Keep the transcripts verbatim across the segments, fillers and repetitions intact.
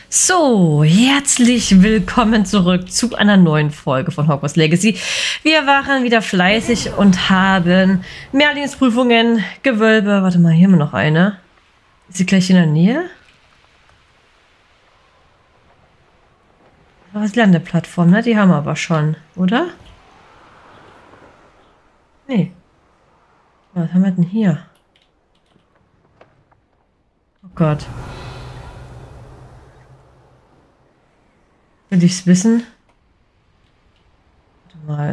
So, herzlich willkommen zurück zu einer neuen Folge von Hogwarts Legacy. Wir waren wieder fleißig und haben Merlins Prüfungen, Gewölbe. Warte mal, hier haben wir noch eine. Ist sie gleich in der Nähe? Aber die Landeplattform, ne? Die haben wir aber schon, oder? Nee. Was haben wir denn hier? Oh Gott. Will ich's wissen? Warte mal.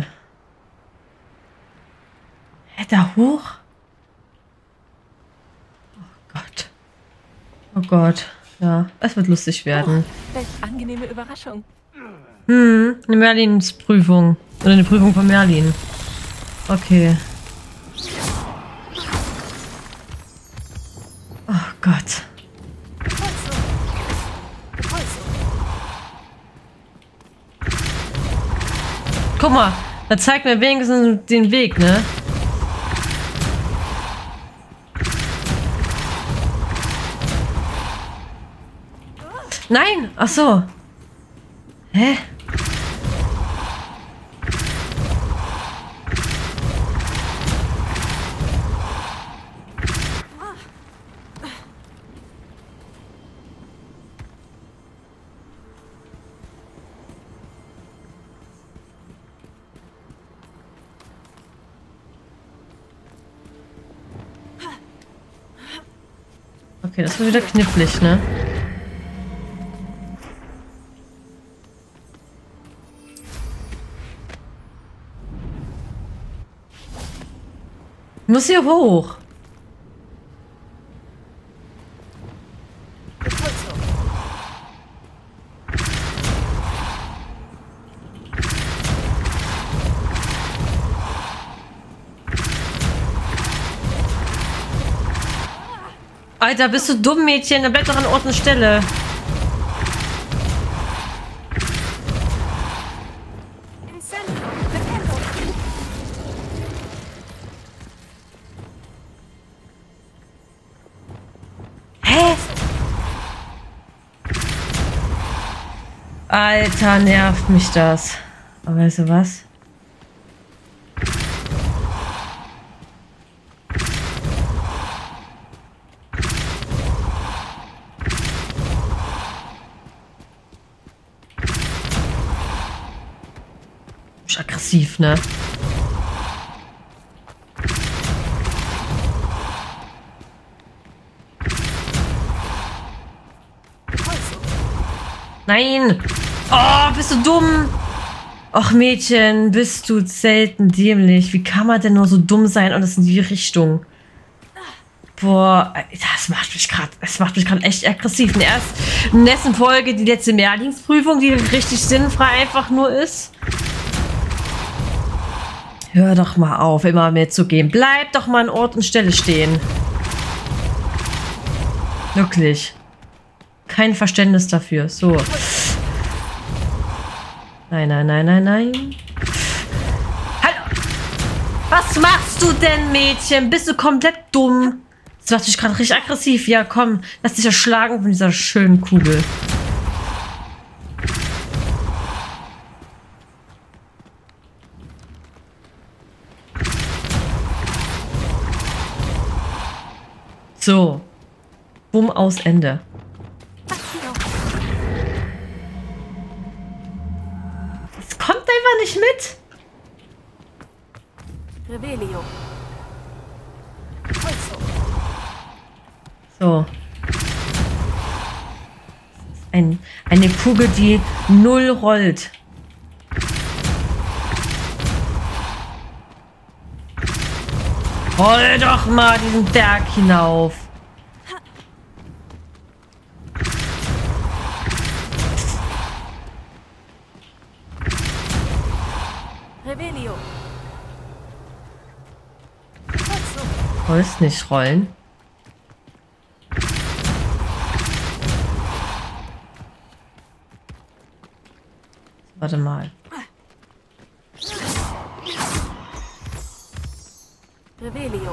Hä, da hoch? Oh Gott. Oh Gott. Ja, es wird lustig werden. Oh, welch angenehme Überraschung. Hm, eine Merlins Prüfung. Oder eine Prüfung von Merlin. Okay. Oh Gott. Guck mal, da zeigt mir wenigstens den Weg, ne? Nein! Ach so. Hä? Okay, das wird wieder knifflig, ne? Ich muss hier hoch. Alter, bist du dumm, Mädchen? Dann bleib doch an Ort und Stelle. Hä? Alter, nervt mich das. Aber weißt du was? Aggressiv, ne? Nein! Oh, bist du dumm? Och, Mädchen, bist du selten dämlich. Wie kann man denn nur so dumm sein und das in die Richtung? Boah, das macht mich gerade, das macht mich gerade echt aggressiv. Und erst in der nächsten Folge die letzte Merlins-Prüfung, die richtig sinnfrei einfach nur ist. Hör doch mal auf, immer mitzugehen. Bleib doch mal an Ort und Stelle stehen. Wirklich. Kein Verständnis dafür. So. Nein, nein, nein, nein, nein. Hallo! Was machst du denn, Mädchen? Bist du komplett dumm? Das macht dich gerade richtig aggressiv. Ja, komm. Lass dich erschlagen von dieser schönen Kugel. So. Bumm, aus, Ende. Es kommt einfach nicht mit. Revelio. So. Ein, eine Kugel, die null rollt. Roll doch mal diesen Berg hinauf. Revelio. Rollst nicht rollen. Warte mal. Revelio.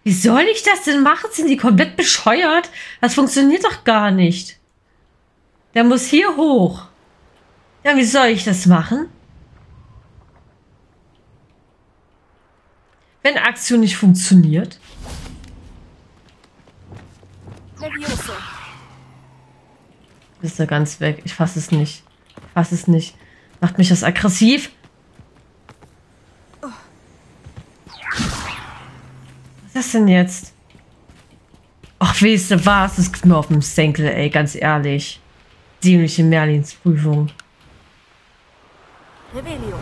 Wie soll ich das denn machen? Sind die komplett bescheuert? Das funktioniert doch gar nicht. Der muss hier hoch. Ja, wie soll ich das machen? Wenn Aktion nicht funktioniert. Levioso. Ist er ganz weg. Ich fasse es nicht. Ich fasse es nicht. Macht mich das aggressiv? Was ist das denn jetzt? Ach, weißt du was? Das gibt mir auf dem Senkel, ey, ganz ehrlich. Dämliche Merlins-Prüfung. Revelio.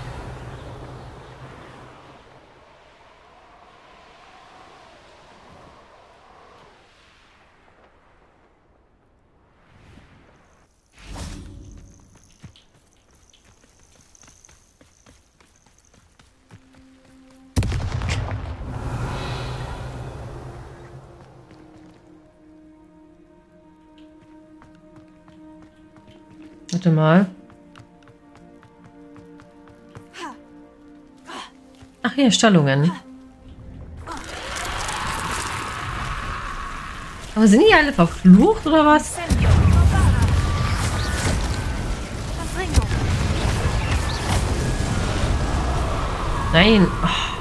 Warte mal. Ach hier, Stallungen. Aber sind die alle verflucht oder was? Nein. Oh.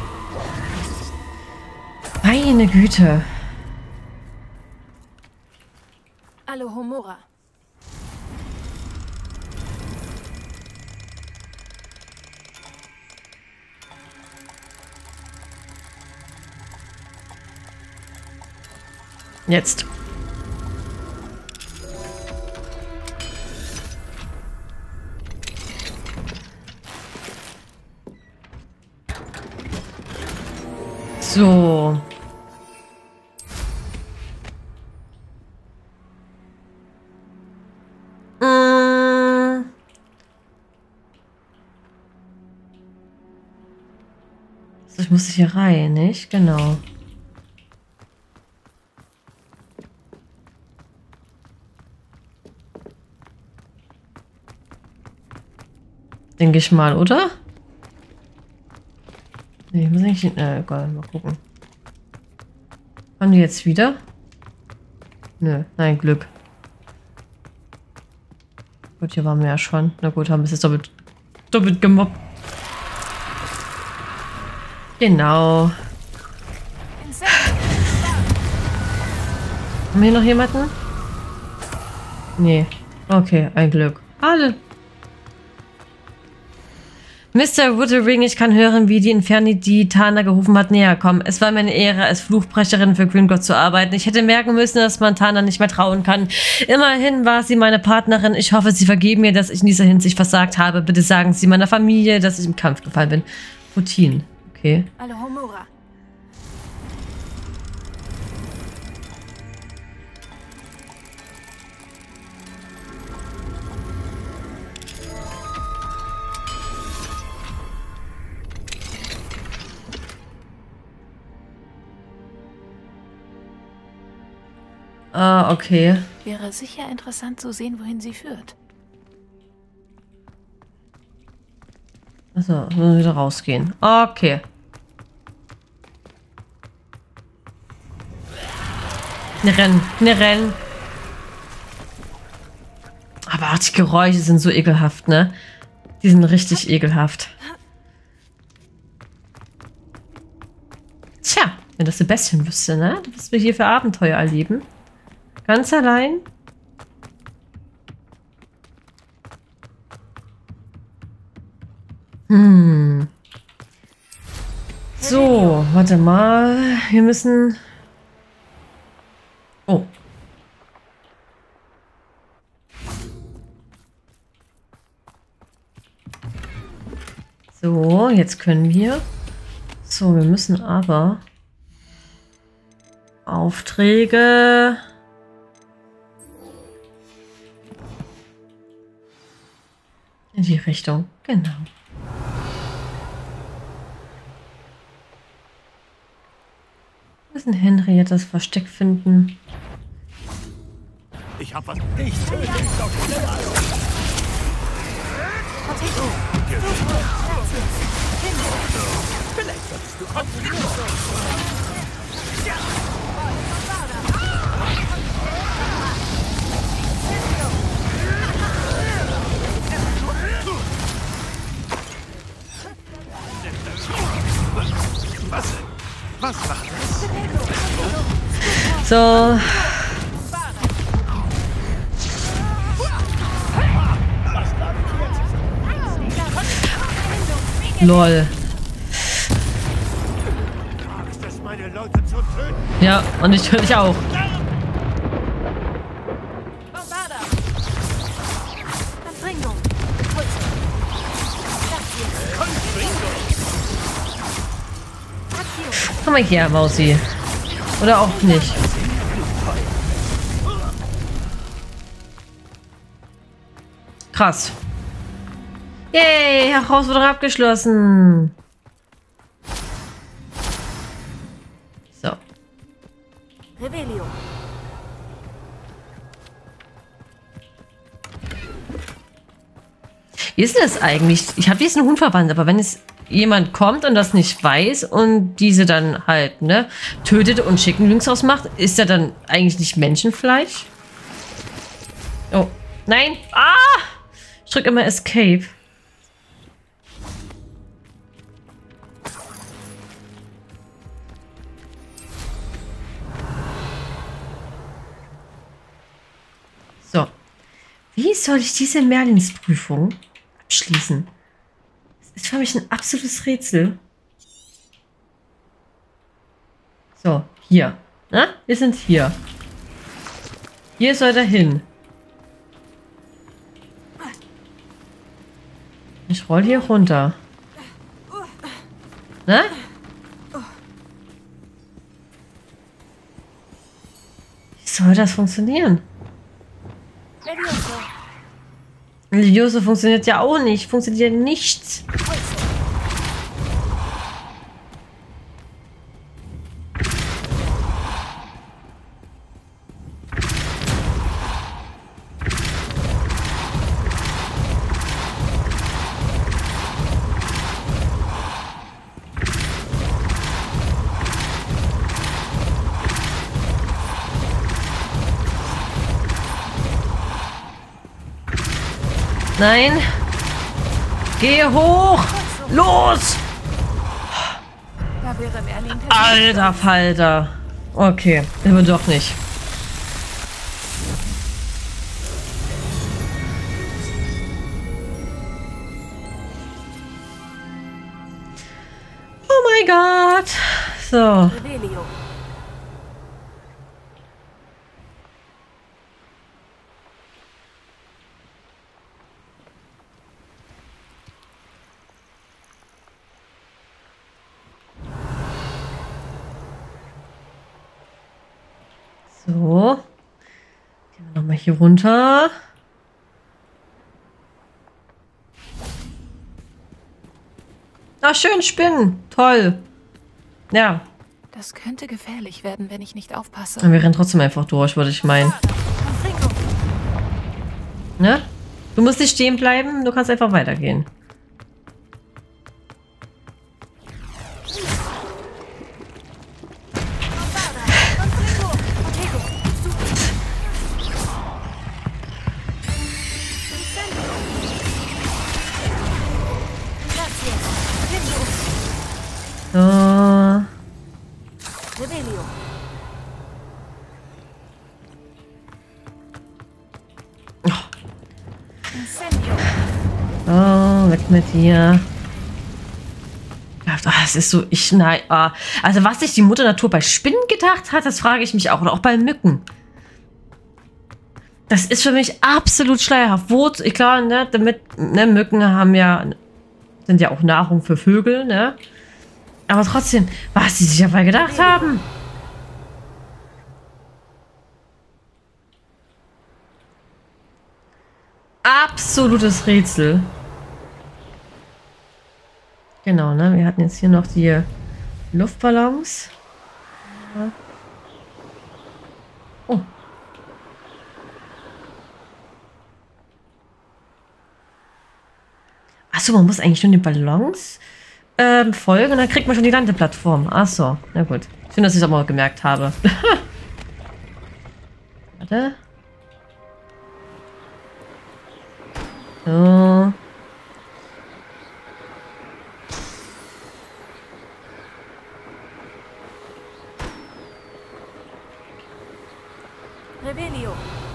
Meine Güte. Alohomora. Jetzt. So. Mm. So, ich muss hier rein, nicht? Genau. Denke ich mal, oder? Nee, ich muss eigentlich... Na, egal, mal gucken. Haben die jetzt wieder? Nö, nein, Glück. Gut, hier waren wir ja schon. Na gut, haben wir es jetzt doppelt, doppelt gemobbt. Genau. Haben wir hier noch jemanden? Nee. Okay, ein Glück. Alle. Mister Wuthering, ich kann hören, wie die Inferni, die Tana gerufen hat, näher kommen. Es war meine Ehre, als Fluchbrecherin für Gringotts zu arbeiten. Ich hätte merken müssen, dass man Tana nicht mehr trauen kann. Immerhin war sie meine Partnerin. Ich hoffe, Sie vergeben mir, dass ich in dieser Hinsicht versagt habe. Bitte sagen Sie meiner Familie, dass ich im Kampf gefallen bin. Routine. Okay. Alohomora. Ah, okay. Wäre sicher interessant zu sehen, wohin sie führt. Achso, müssen wir wieder rausgehen. Okay. Ne Rennen, ne Rennen. Aber ach, die Geräusche sind so ekelhaft, ne? Die sind richtig ekelhaft. Tja, wenn das Sebastian wüsste, ne? Was wir hier für Abenteuer erleben. Ganz allein. Hm. So, warte mal. Wir müssen... Oh. So, jetzt können wir... So, wir müssen aber... Aufträge... In die Richtung, genau. Wir müssen Henriette das Versteck finden. Ich hab was. Ich töte dich doch schneller. Vielleicht solltest du Was? Was macht das? So. Lol. Magst es, meine Leute zu töten? Ja, und ich höre dich auch. Bombarda! Confringo! Pulse! Accio! Komm mal her, Mausi. Oder auch nicht. Krass. Yay, Herausforderung abgeschlossen. So. Revelio! Wie ist das eigentlich? Ich habe diesen Hund verbannt, aber wenn es jemand kommt und das nicht weiß und diese dann halt, ne, tötet und Chicken Wings ausmacht, ist er dann eigentlich nicht Menschenfleisch? Oh. Nein! Ah! Ich drücke immer Escape. So. Wie soll ich diese Merlinsprüfung abschließen? Das ist für mich ein absolutes Rätsel. So, hier. Na? Wir sind hier. Hier soll er hin. Ich roll hier runter. Na? Wie soll das funktionieren? Levioso! Levioso funktioniert ja auch nicht. Funktioniert ja nichts. Nein. Geh hoch. Los. Da wäre Merlin. Alter Falter. Okay, aber doch nicht. Oh mein Gott. So. Revelio! So. Gehen wir nochmal hier runter. Ach, schön, Spinnen. Toll. Ja. Das könnte gefährlich werden, wenn ich nicht aufpasse. Und wir rennen trotzdem einfach durch, würde ich meinen. Confringo! Ne? Du musst nicht stehen bleiben, du kannst einfach weitergehen. Bombarda! Confringo! Protego! Incendio! Grazie! Revelio! So. Revelio! Incendio! Oh, weg mit dir. Ah, es ist so, ich, nein, ah. Also was sich die Mutter Natur bei Spinnen gedacht hat, das frage ich mich auch. Oder auch bei Mücken. Das ist für mich absolut schleierhaft. Wo, klar, ne, damit, ne, Mücken haben ja, sind ja auch Nahrung für Vögel, ne. Aber trotzdem, was sie sich dabei gedacht haben. Absolutes Rätsel. Genau, ne? Wir hatten jetzt hier noch die Luftballons. Ja. Oh. Achso, man muss eigentlich nur den Ballons ähm, folgen und dann kriegt man schon die Landeplattform. Achso, na gut. Schön, dass ich es auch mal gemerkt habe. Warte. So. Revelio.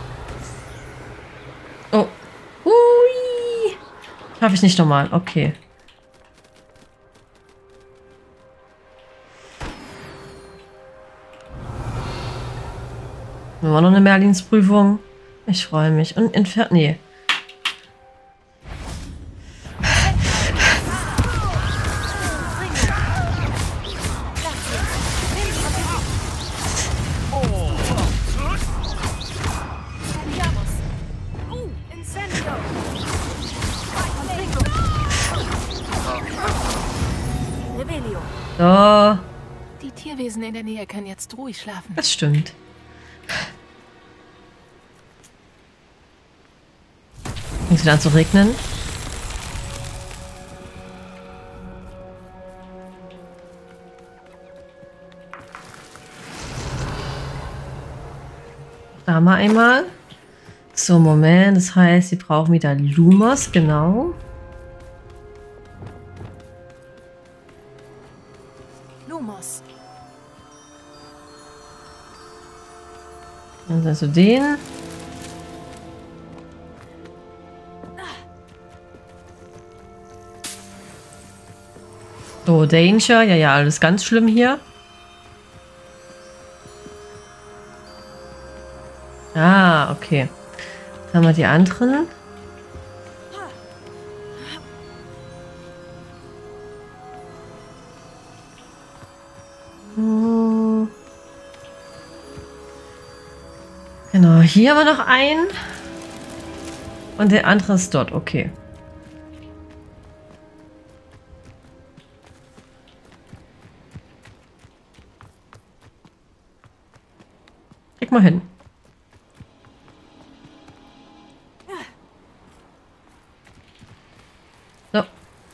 Oh. Hui. Schaffe ich nicht nochmal. Okay. Haben wir noch eine Merlinsprüfung? Ich freue mich. Und entfernt. Nee. So. Die Tierwesen in der Nähe können jetzt ruhig schlafen. Das stimmt. Fängt es wieder an zu regnen? Da mal einmal. So, Moment. Das heißt, sie brauchen wieder Lumos, genau. Lumos. Dann also den. So, Danger. Ja, ja, alles ganz schlimm hier. Ah, okay. Jetzt haben wir die anderen. Hm. Genau, hier haben wir noch einen. Und der andere ist dort, okay. Krieg mal hin. So.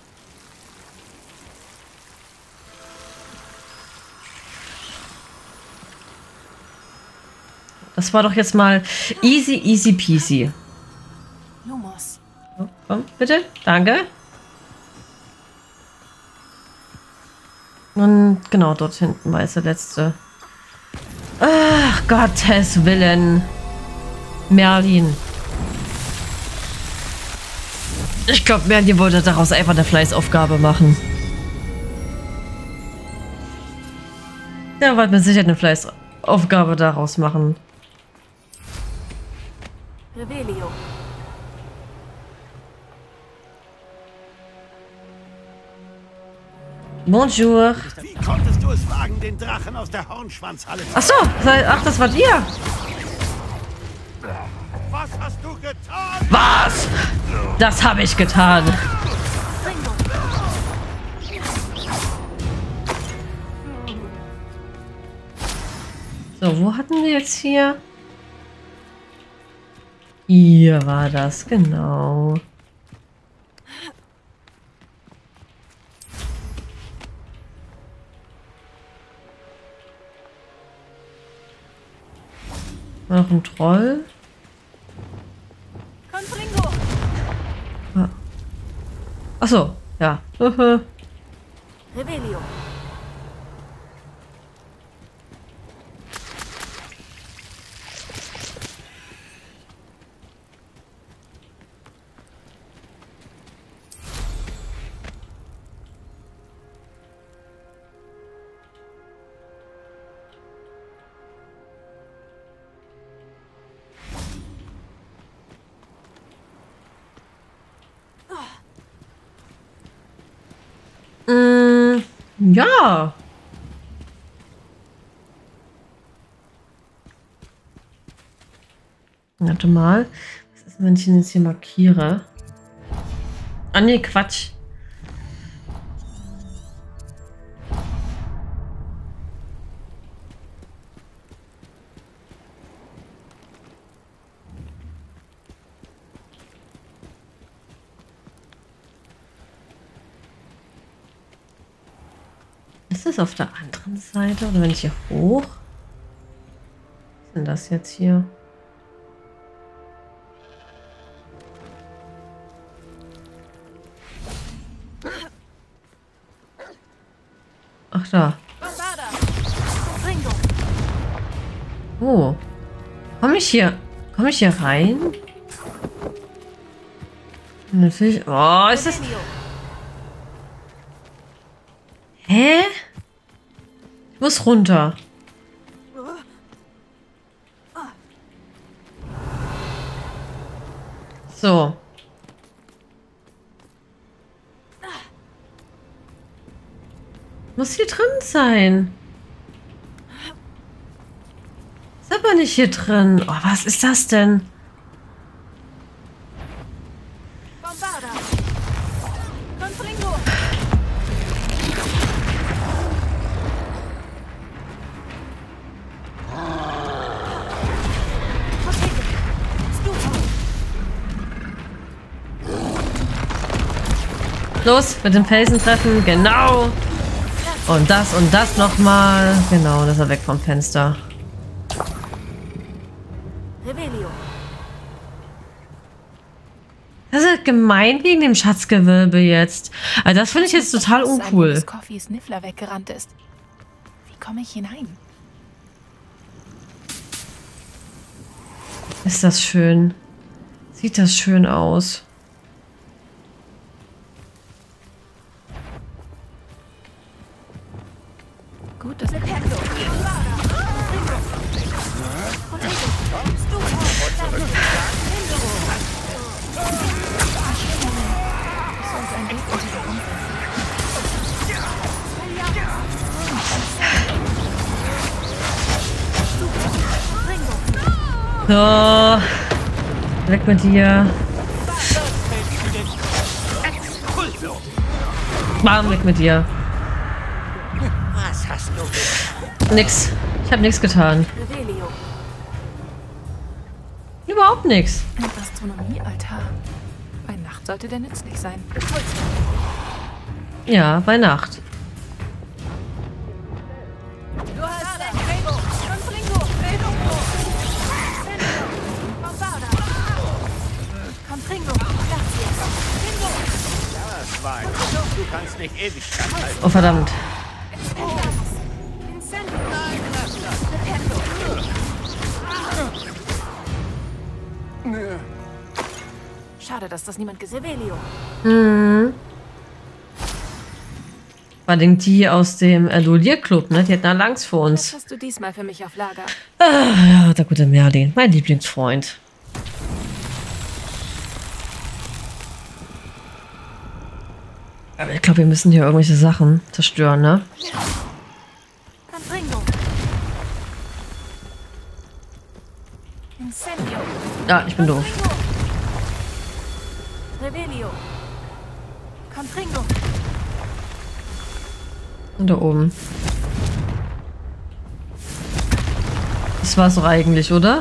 Das war doch jetzt mal easy, easy peasy. Lumos. So, komm, bitte. Danke. Und genau, dort hinten war jetzt der letzte. Ach, Gottes Willen. Merlin. Ich glaube, Merlin wollte daraus einfach eine Fleißaufgabe machen. Der wollte mit Sicherheit eine Fleißaufgabe daraus machen. Revelio. Bonjour. Wie konntest du es wagen, den Drachen aus der Hornschwanzhalle zu... Ach so, ach, das wart ihr. Was hast du getan? Was? Das habe ich getan. So, wo hatten wir jetzt hier? Hier war das, genau. Noch ein Troll. Confringo. Ah. Ach so, ja. Revelio. Mm, ja. Warte mal. Was ist, wenn ich ihn jetzt hier markiere? Ah, nee, Quatsch. Ist das auf der anderen Seite? Oder wenn ich hier hoch? Was ist denn das jetzt hier? Ach, da. Bombarda. Confringo. Oh. Komme ich hier... Komme ich hier rein? Natürlich... Oh, ist das... Revelio. Hä? Ich muss runter. So. Muss hier drin sein. Ist aber nicht hier drin. Oh, was ist das denn? Bombarda. Confringo. Protege. Stufa. Los, mit dem Felsen treffen. Genau. Und das und das nochmal. Genau, das ist er weg vom Fenster. Revelio. Das ist gemein wegen dem Schatzgewölbe jetzt. Also das finde ich jetzt total Sein, wo uncool. das Coffees Niffler weggerannt ist. Wie komme ich hinein? Ist das schön. Sieht das schön aus. Gut, dass ich Leperdo. Bombarda. Confringo. Protege. Stufa. sollte ein Weg unter der Umwelt. So. Weg mit dir. Bam, weg mit dir. Was hast du? Nix. Ich habe nichts getan. Revelio. Überhaupt nichts. Ein Astronomiealtar. Bei Nacht sollte der nützlich sein. Ja, bei Nacht. Du hast recht. Rebo. Confringo. Revelio. Incendio. Bombarda. Confringo. Gracias. Bingo. Das war ein Du kannst nicht ewig standhalten. Oh, verdammt. Incendio. Leperdo. Schade, dass das niemand gesehen hat. Revelio. Hm. War denn die aus dem äh, Lolier-Club, ne? Die hatten da Angst vor Was uns. hast du diesmal für mich auf Lager? Ah, ja, der gute Merlin. Mein Lieblingsfreund. Aber ich glaube, wir müssen hier irgendwelche Sachen zerstören, ne? Confringo. Incendio. Ja, ich bin doof. Revelio. Confringo. Und da oben. Das war's doch eigentlich, oder?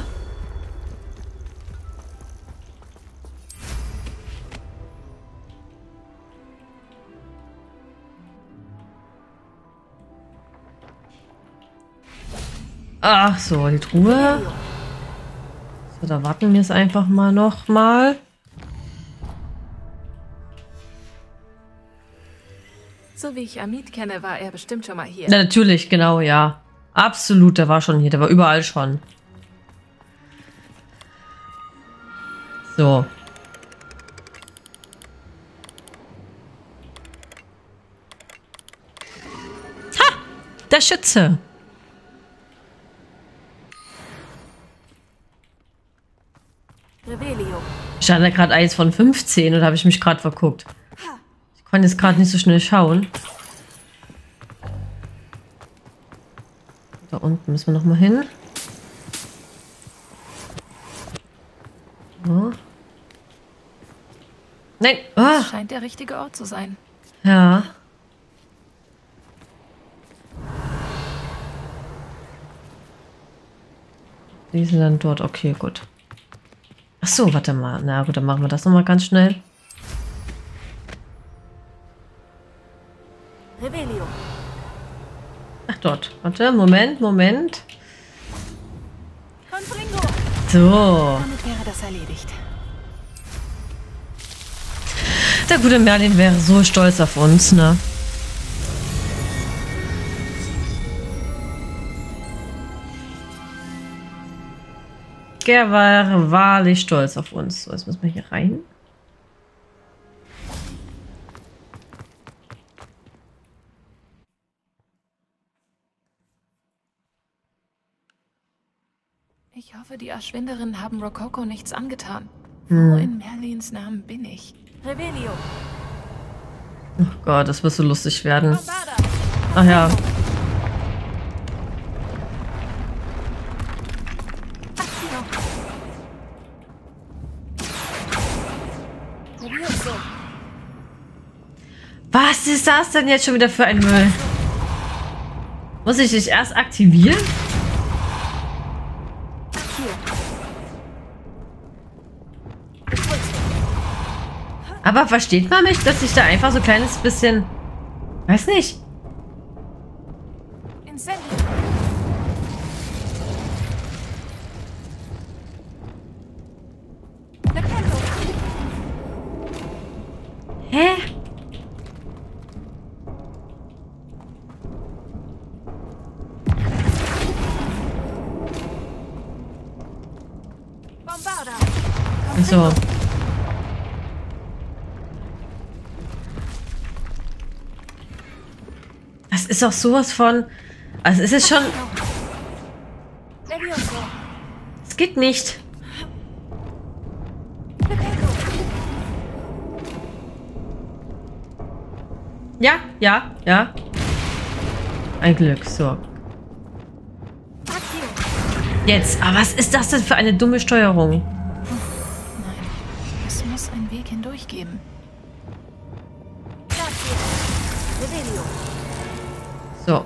Ach so, die Truhe. So, da warten wir es einfach mal noch mal. So wie ich Amit kenne, war er bestimmt schon mal hier. Ja, natürlich, genau, ja. Absolut, der war schon hier, der war überall schon. So. Ha! Der Schütze. Revelio. Ich hatte gerade eins von fünfzehn und habe ich mich gerade verguckt. Ich konnte jetzt gerade nicht so schnell schauen. Da unten müssen wir noch mal hin. So. Nein! Ah, Das scheint der richtige Ort zu sein. ja. Die sind dann dort. Okay, gut. Ach so, warte mal. Na gut, dann machen wir das noch mal ganz schnell. Revelio. Ach, dort. Warte, Moment, Moment. Confringo. So. Damit wäre das erledigt. Der gute Merlin wäre so stolz auf uns, ne? Rüdiger war wahrlich stolz auf uns. So, jetzt müssen wir hier rein. Ich hoffe, die Erschwinderinnen haben Rococo nichts angetan. Hm. Wo in Merlins Namen bin ich? Revelio. Oh Gott, das wird so lustig werden. Bombarda. Ach ja. Accio. Levioso. Was ist das denn jetzt schon wieder für ein Müll? Muss ich dich erst aktivieren? Aber versteht man mich, dass ich da einfach so ein kleines bisschen... Weiß nicht. Incendio. Defendo. Hä? Bombarda. So. Das ist doch sowas von... Also es ist schon... Levioso. Es geht nicht. Defendo. Ja, ja, ja. Ein Glück, so. Accio. Jetzt, aber was ist das denn für eine dumme Steuerung? Nein, es muss einen Weg hindurch geben. Grazie. Revelio. So.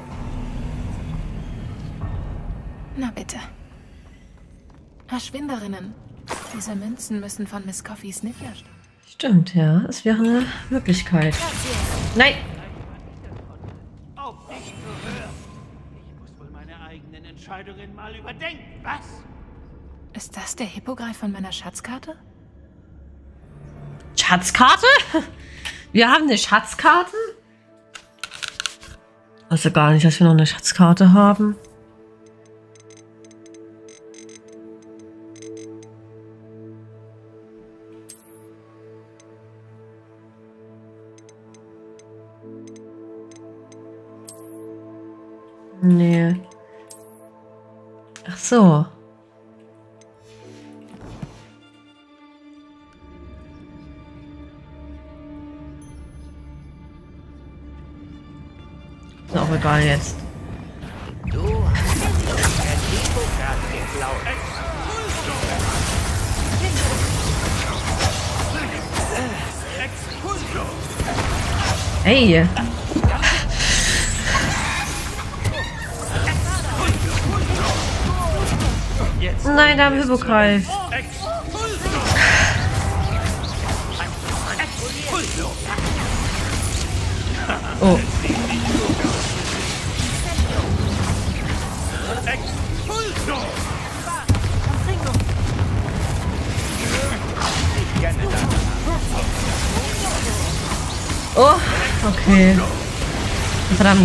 Na bitte. Erschwinderinnen. Diese Münzen müssen von Miss Coffees Nifia stammen. Stimmt, ja. Es wäre eine Möglichkeit. Grazie. Nein. Auf dich gehört. Ich muss wohl meine eigenen Entscheidungen mal überdenken. Was? Ist das der Hippogreif von meiner Schatzkarte? Schatzkarte? Wir haben eine Schatzkarte? Also gar nicht, dass wir noch eine Schatzkarte haben. Nee. Ach so. Ist auch egal jetzt. Du hast der Hippograt geklaut. Hey. Nein, da haben Hippogreif. Oh. Oh, okay. Verdammt.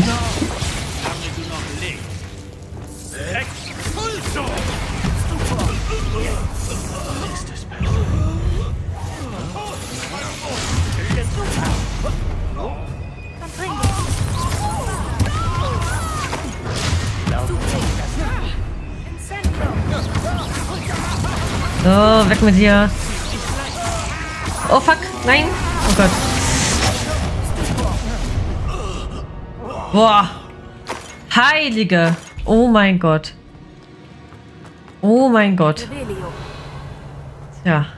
So, weg mit dir. Oh fuck, nein. Oh Gott. Boah. Heilige. Oh mein Gott. Oh mein Gott. Revelio. Ja.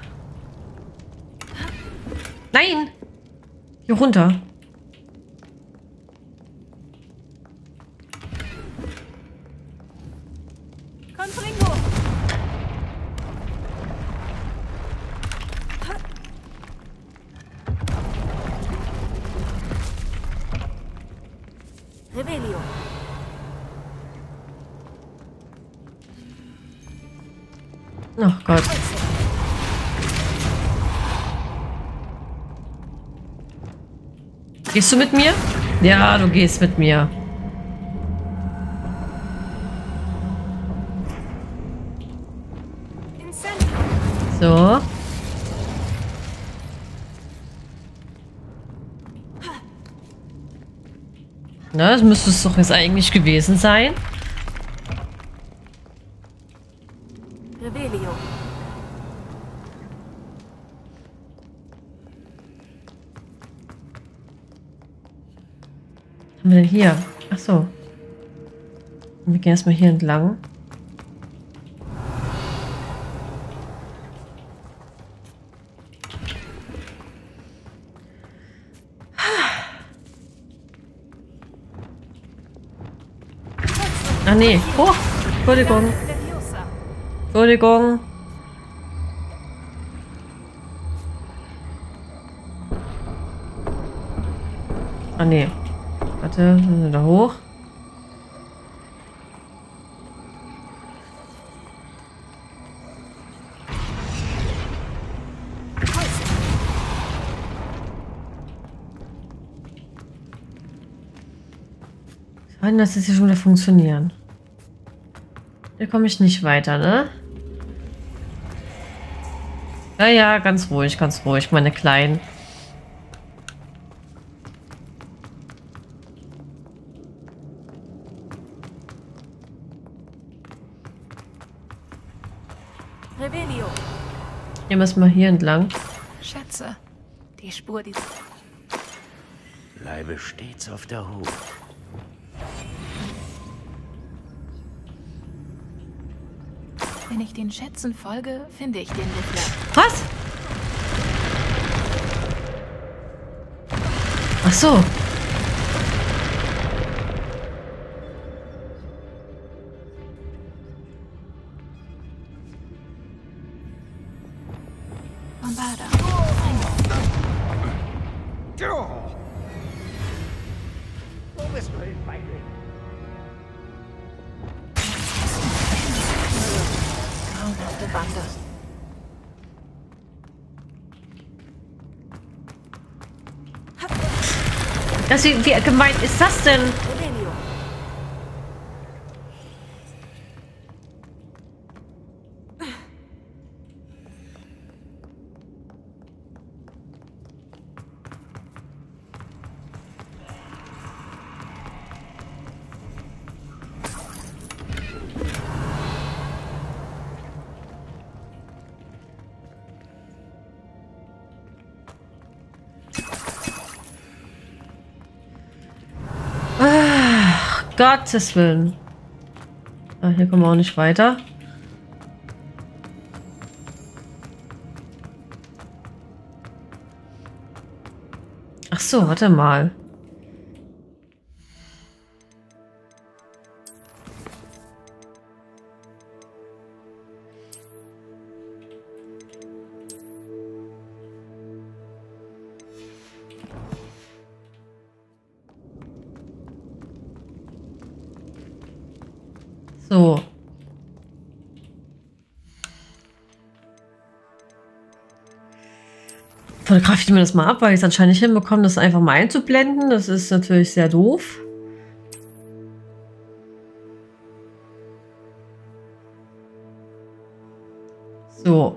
Nein. Hier runter. Confringo. Revelio. Oh Gott. Gehst du mit mir? Ja, du gehst mit mir. So. Na, das müsste es doch jetzt eigentlich gewesen sein. Revelio. Was haben wir denn hier? Ach so. Wir gehen erstmal hier entlang. Ah nee. Oh, Entschuldigung. Entschuldigung. Ah nee. Warte, sind wir da hoch? Scheint, dass das hier schon wieder funktionieren. Hier komme ich nicht weiter, ne? Ja, ja, ganz ruhig, ganz ruhig, meine Kleinen. Revelio. Hier müssen wir hier entlang. Schätze. Die Spur, die... Bleibe stets auf der Hut. Wenn ich den Schätzen folge, finde ich den Riffler. Was? Ach so. Bombarda. Wo bist du hin, Feigling? Grauenhafte Bande. Das, wie, wie gemein ist das denn? Revelio. Gottes Willen. Ah, hier kommen wir auch nicht weiter. Ach so, warte mal. So. Fotografiere ich mir das mal ab, weil ich es anscheinend nicht hinbekomme, das einfach mal einzublenden. Das ist natürlich sehr doof. So.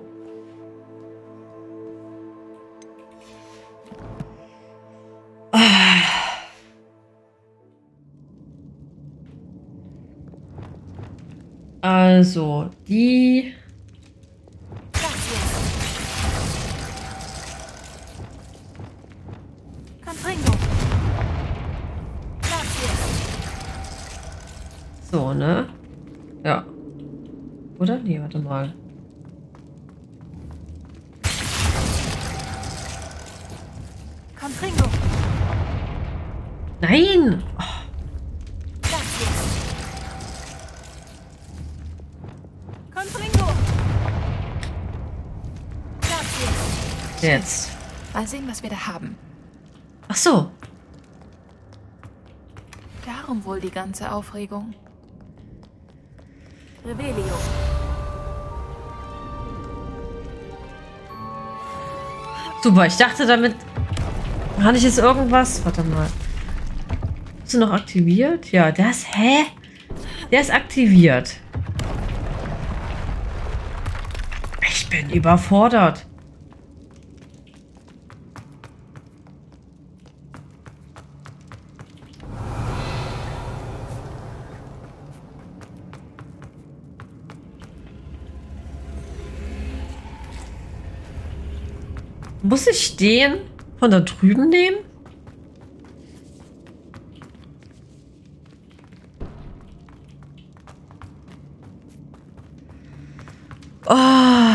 Also, die... Confringo. So, ne? Ja. Oder? Nee, warte mal. Confringo. Nein! Oh, Confringo. jetzt. Mal sehen, was wir da haben. Ach so. Darum wohl die ganze Aufregung. Revelio. Super, ich dachte damit... Hatte ich jetzt irgendwas? Warte mal. Ist du noch aktiviert? Ja, das... Hä? Der ist aktiviert. Ich bin überfordert. Muss ich den von da drüben nehmen? Oh.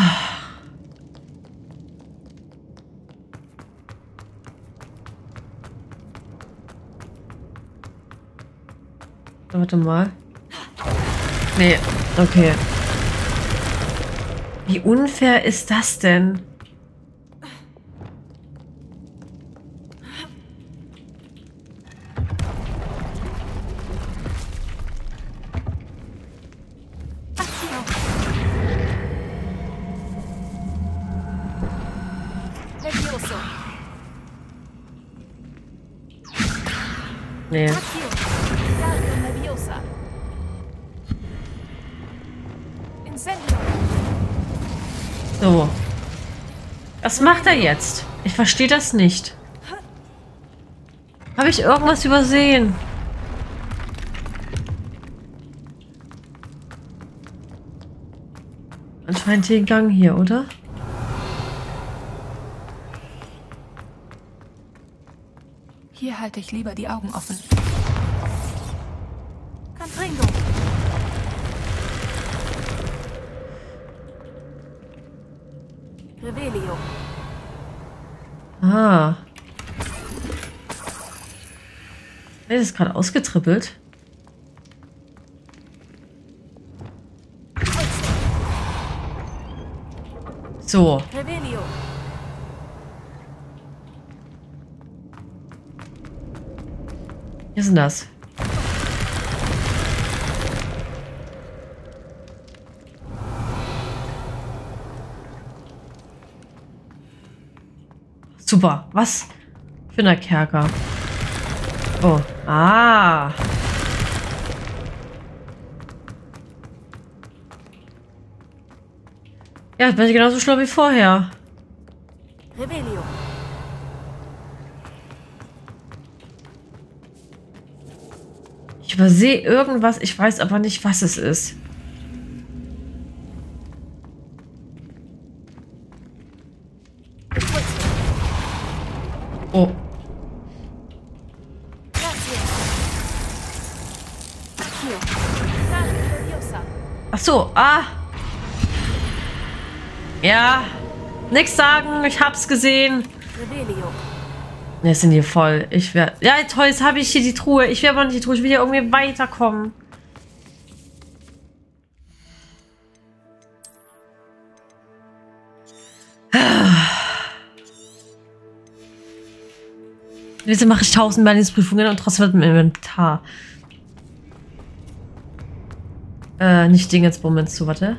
Warte mal. Nee, okay. Wie unfair ist das denn? Nee. So. Was macht er jetzt? Ich verstehe das nicht. Habe ich irgendwas übersehen? Anscheinend den Gang hier, oder? Hier halte ich lieber die Augen offen. Confringo. Revelio. Ah. Er ist gerade ausgetrippelt. So. Revelio. Was ist denn das? Super. Was für ein Kerker. Oh. Ah. Ja, jetzt bin ich genauso schlau wie vorher. Revelio. Ich übersehe irgendwas, ich weiß aber nicht, was es ist. Oh. Ach so, ah. Ja. Nix sagen, ich hab's gesehen. Revelio. Ne, sind hier voll. Ich werde. Ja, toll, jetzt habe ich hier die Truhe. Ich werde aber nicht die Truhe. Ich will hier irgendwie weiterkommen. Wieso mache ich tausend Berlins-Prüfungen und trotzdem wird im Inventar. Äh, nicht Dingensbummens zu, warte.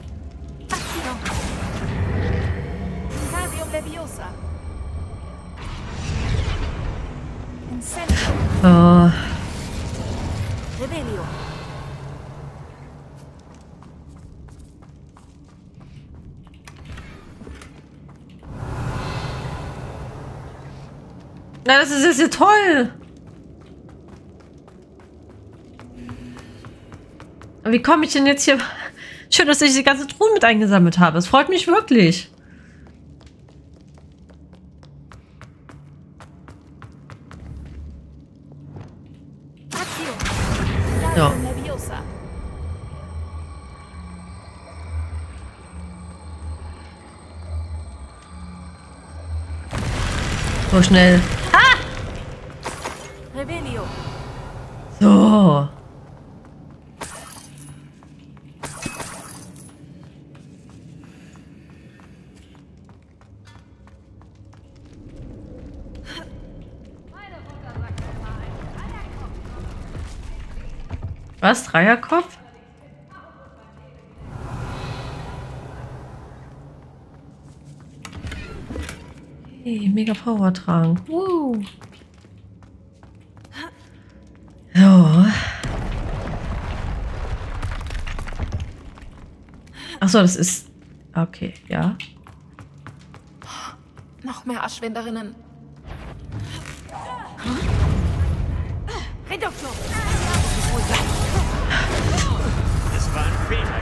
Oh. Revelio. Na, das ist jetzt ja toll. Und wie komme ich denn jetzt hier? Schön, dass ich die ganze Truhe mit eingesammelt habe. Es freut mich wirklich. Ja. So schnell. Ah! Revelio. So. Was? Dreierkopf? Hey, mega Power tragen. Uh. So. Achso, das ist Okay, ja. Noch mehr Aschwinderinnen. Reduktion. Es war ein Fehler.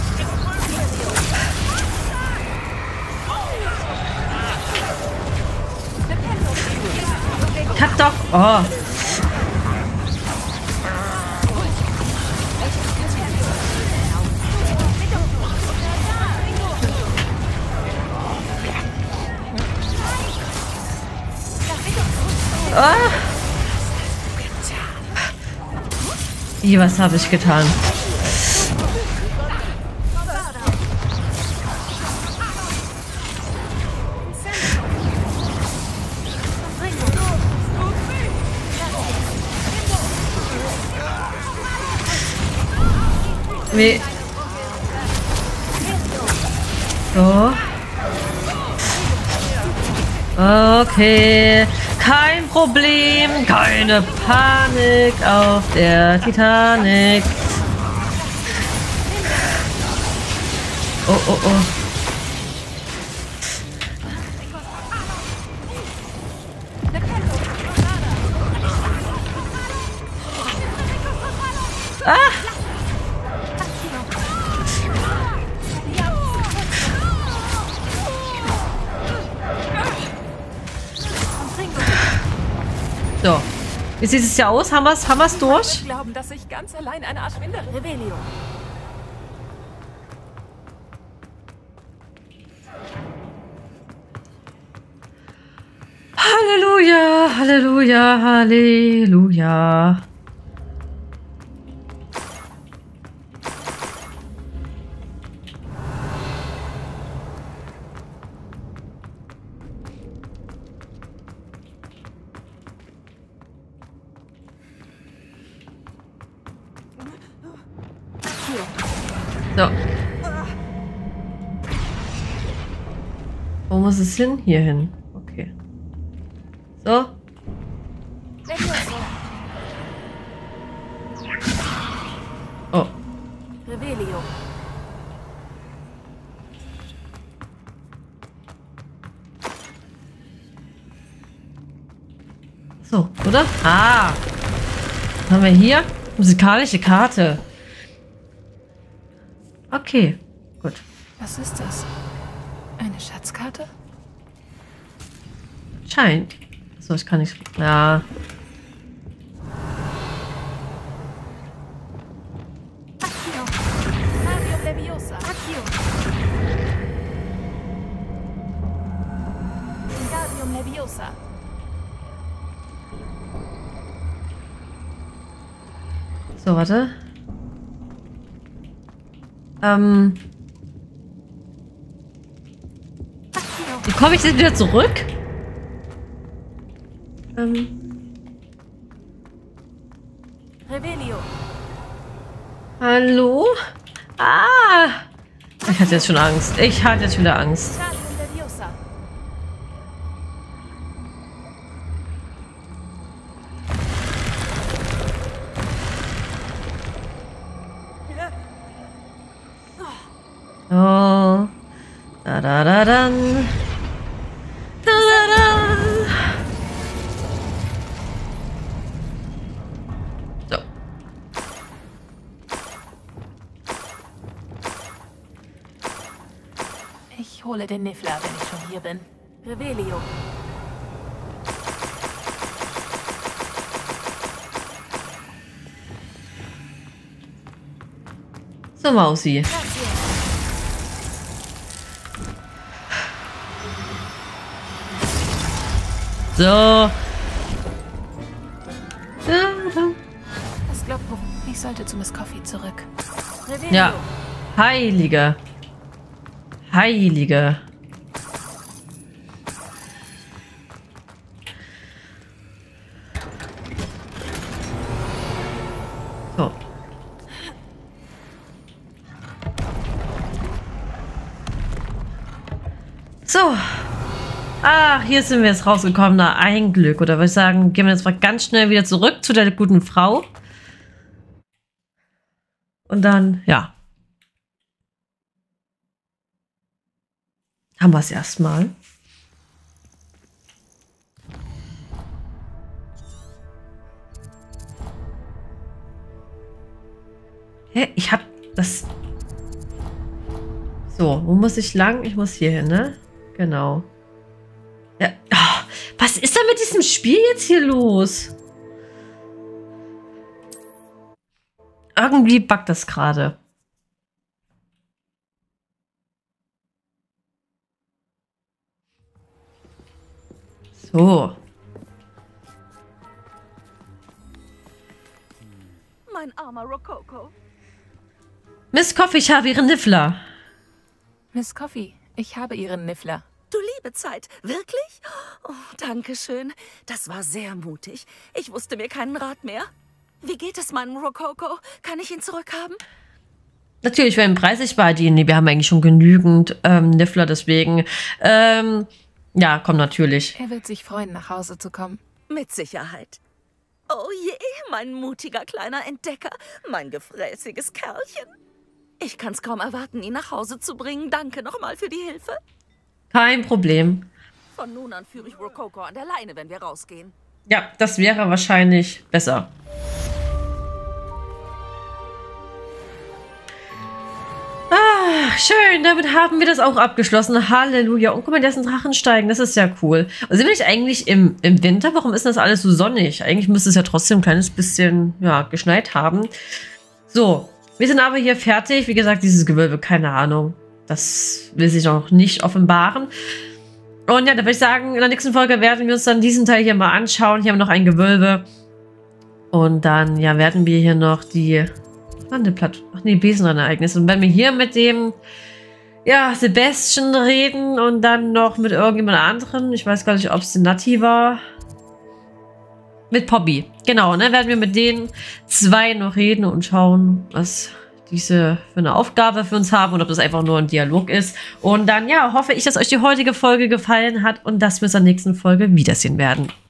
Cut doch! Oh! Ah! Wie, was habe ich getan? Wie? So. Okay. Kein Problem. Keine Panik auf der Titanic. Oh, oh, oh. Ah! So. Wie sieht es ja aus? Haben wir es haben wir's durch? Ich glaube, dass ich ganz allein eine Aschwinderin. Revelio. Halleluja, Halleluja, Halleluja. So. Wo muss es hin? Hier hin. Okay. So. Oh. Revelio. So, oder? Ah. Was haben wir hier? Musikalische Karte. Okay, gut. Was ist das? Eine Schatzkarte? Scheint. So, ich kann nicht. Ja. Accio. Navium Leviosa. Accio. Wingardium Leviosa. So, warte. Ähm. Wie komme ich jetzt wieder zurück? Ähm. Revelio. Hallo? Ah! Ich hatte jetzt schon Angst. Ich hatte jetzt wieder Angst. Wingardium Leviosa. Oh. Da da da dann. Da da da. So. Ich hole den Niffler, wenn ich schon hier bin. Revelio. So, Mausi. So. Das glaubt, ich sollte zu Miss Coffee zurück. Revelio. Ja. Heilige. Heilige. So. So. Ah, hier sind wir jetzt rausgekommen. Na, ein Glück. Oder würde ich sagen, gehen wir jetzt mal ganz schnell wieder zurück zu der guten Frau. Und dann, ja. Haben wir es erstmal. Hä? Ich hab das... So, wo muss ich lang? Ich muss hier hin, ne? Genau. Ja. Oh, was ist denn mit diesem Spiel jetzt hier los? Irgendwie buggt das gerade. So. Mein armer Rococo. Miss Coffee, ich habe Ihren Niffler. Miss Coffee, ich habe Ihren Niffler. Du liebe Zeit, wirklich? Oh, danke schön. Das war sehr mutig. Ich wusste mir keinen Rat mehr. Wie geht es meinem Rococo? Kann ich ihn zurückhaben? Natürlich, wir haben preislich bei denen. Nee, wir haben eigentlich schon genügend ähm, Niffler, deswegen. Ähm, ja, komm, natürlich. Er wird sich freuen, nach Hause zu kommen. Mit Sicherheit. Oh je, mein mutiger kleiner Entdecker. Mein gefräßiges Kerlchen. Ich kann's kaum erwarten, ihn nach Hause zu bringen. Danke nochmal für die Hilfe. Kein Problem. Von nun an führe ich Rococo an der Leine, wenn wir rausgehen. Ja, das wäre wahrscheinlich besser. Ah, schön, damit haben wir das auch abgeschlossen. Halleluja. Und guck mal, da ist ein Drachensteigen. Das ist ja cool. Und sind wir nicht eigentlich im, im Winter? Warum ist das alles so sonnig? Eigentlich müsste es ja trotzdem ein kleines bisschen ja, geschneit haben. So, wir sind aber hier fertig. Wie gesagt, dieses Gewölbe, keine Ahnung. Das will sich noch nicht offenbaren. Und ja, da würde ich sagen, in der nächsten Folge werden wir uns dann diesen Teil hier mal anschauen. Hier haben wir noch ein Gewölbe. Und dann, ja, werden wir hier noch die... Wandelplatt. Ach nee, Besenrennereignis. Und wenn wir hier mit dem, ja, Sebastian reden und dann noch mit irgendjemand anderen, ich weiß gar nicht, ob es die Nati war. Mit Poppy. Genau, ne, werden wir mit den zwei noch reden und schauen, was diese für eine Aufgabe für uns haben und ob das einfach nur ein Dialog ist. Und dann, ja, hoffe ich, dass euch die heutige Folge gefallen hat und dass wir uns in der nächsten Folge wiedersehen werden.